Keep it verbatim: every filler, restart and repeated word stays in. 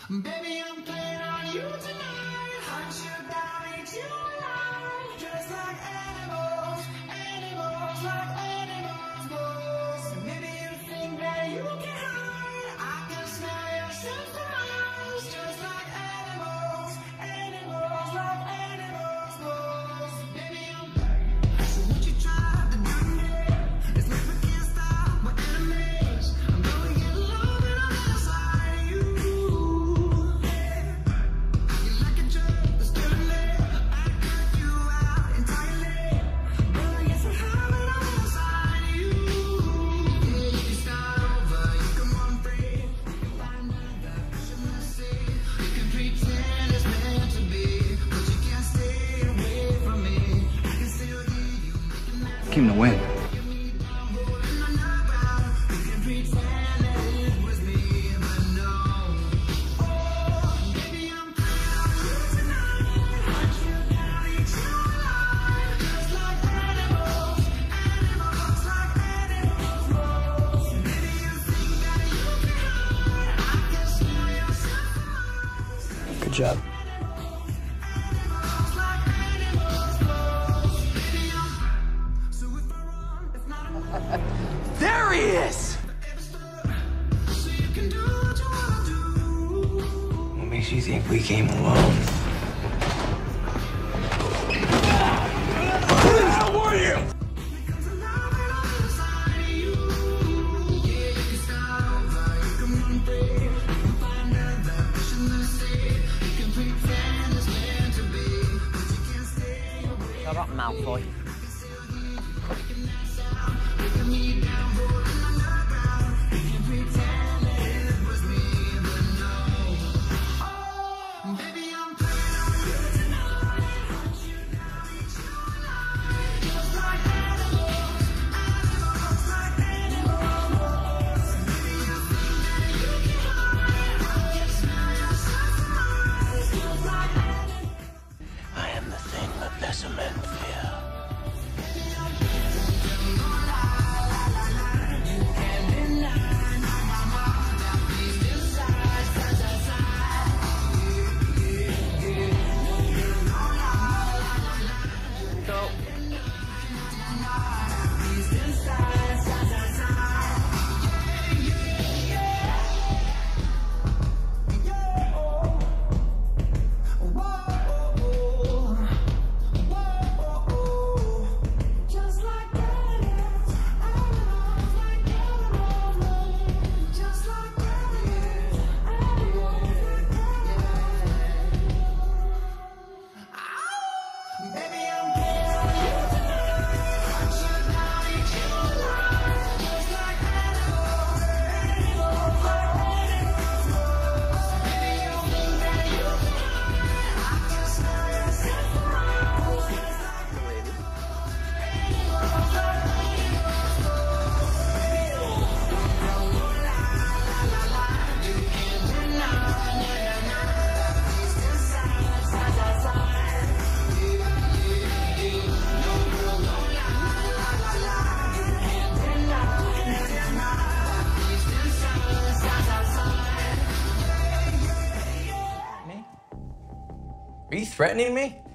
Baby, I'm playing on you tonight. Hunt you down, eat you alive. Just like animals, animals, like animals, boys. Maybe you think that you can hide. I can smell your scent from miles. Just like animals, animals, like animals, boys. Baby, I'm back. So what you try to do me? It's like we can't stop, we're enemies. I'm gonna get love and I'm inside you. Came to win. Good job. There he is! What makes you think we came alone? Who the hell were you? Shut up, Malfoy. I am the thing that lesser men fear. Are you threatening me?